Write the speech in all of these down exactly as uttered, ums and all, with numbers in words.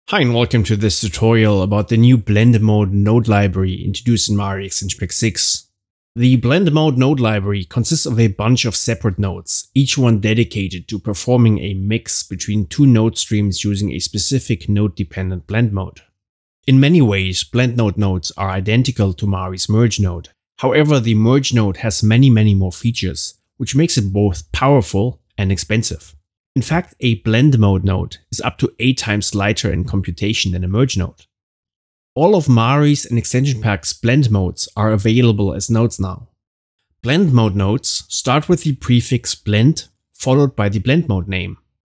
Hi and welcome to this tutorial about the new Blend Mode node library introduced in Mari Extension Pack six. The Blend Mode node library consists of a bunch of separate nodes, each one dedicated to performing a mix between two node streams using a specific node-dependent blend mode. In many ways, blend node nodes are identical to Mari's merge node. However, the merge node has many many more features, which makes it both powerful and expensive. In fact, a blend mode node is up to eight times lighter in computation than a merge node. All of Mari's and Extension Pack's blend modes are available as nodes now. Blend mode nodes start with the prefix blend followed by the blend mode name.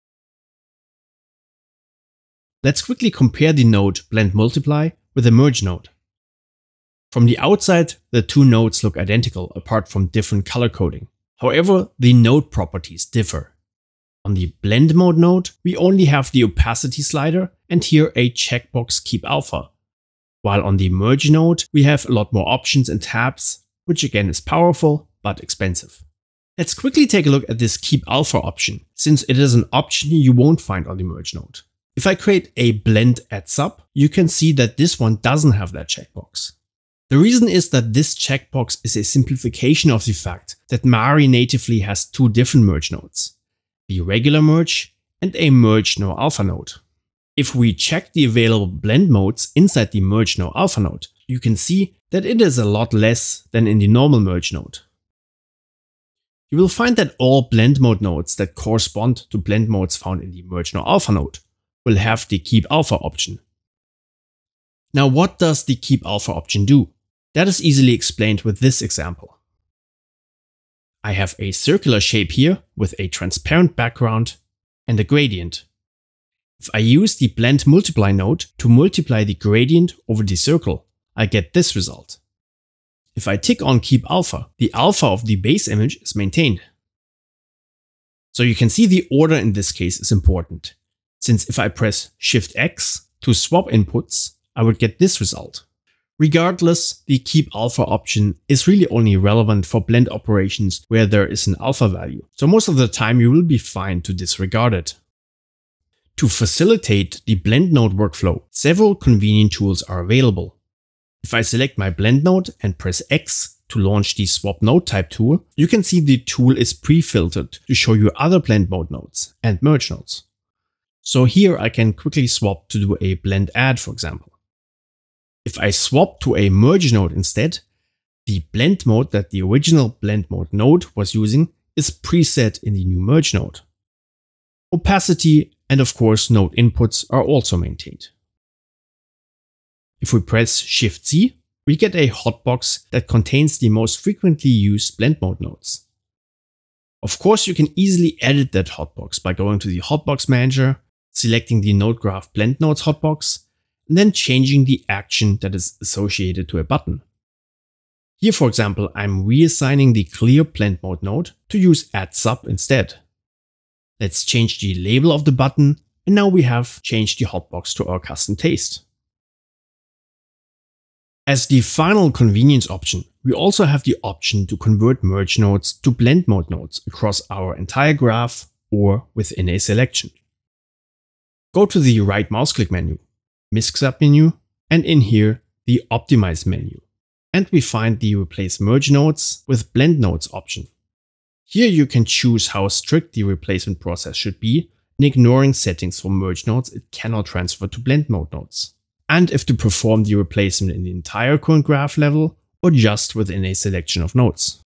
Let's quickly compare the node blend multiply with a merge node. From the outside, the two nodes look identical apart from different color coding. However, the node properties differ. On the blend mode node, we only have the opacity slider and here a checkbox keep alpha. While on the merge node, we have a lot more options and tabs, which again is powerful but expensive. Let's quickly take a look at this keep alpha option, since it is an option you won't find on the merge node. If I create a blend add sub, you can see that this one doesn't have that checkbox. The reason is that this checkbox is a simplification of the fact that Mari natively has two different merge nodes. The regular merge and a merge no alpha node. If we check the available blend modes inside the merge no alpha node, you can see that it is a lot less than in the normal merge node. You will find that all blend mode nodes that correspond to blend modes found in the merge no alpha node will have the keep alpha option. Now, what does the keep alpha option do? That is easily explained with this example. I have a circular shape here with a transparent background and a gradient. If I use the blend multiply node to multiply the gradient over the circle, I get this result. If I tick on keep alpha, the alpha of the base image is maintained. So you can see the order in this case is important, since if I press Shift X to swap inputs, I would get this result. Regardless, the keep alpha option is really only relevant for blend operations where there is an alpha value, so most of the time you will be fine to disregard it. To facilitate the blend node workflow, several convenient tools are available. If I select my blend node and press X to launch the swap node type tool, you can see the tool is pre-filtered to show you other blend mode nodes and merge nodes. So here I can quickly swap to do a blend add, for example. If I swap to a merge node instead, the blend mode that the original blend mode node was using is preset in the new merge node. Opacity and of course node inputs are also maintained. If we press Shift Z, we get a hotbox that contains the most frequently used blend mode nodes. Of course, you can easily edit that hotbox by going to the Hotbox Manager, selecting the Node Graph Blend Nodes hotbox, and then changing the action that is associated to a button. Here, for example, I'm reassigning the clear blend mode node to use add sub instead. Let's change the label of the button, and now we have changed the hotbox to our custom taste. As the final convenience option, we also have the option to convert merge nodes to blend mode nodes across our entire graph or within a selection. Go to the right mouse click menu, MISC submenu, and in here the Optimize menu. And we find the Replace Merge Nodes with Blend Nodes option. Here you can choose how strict the replacement process should be, and ignoring settings for merge nodes it cannot transfer to blend mode nodes. And if to perform the replacement in the entire current graph level or just within a selection of nodes.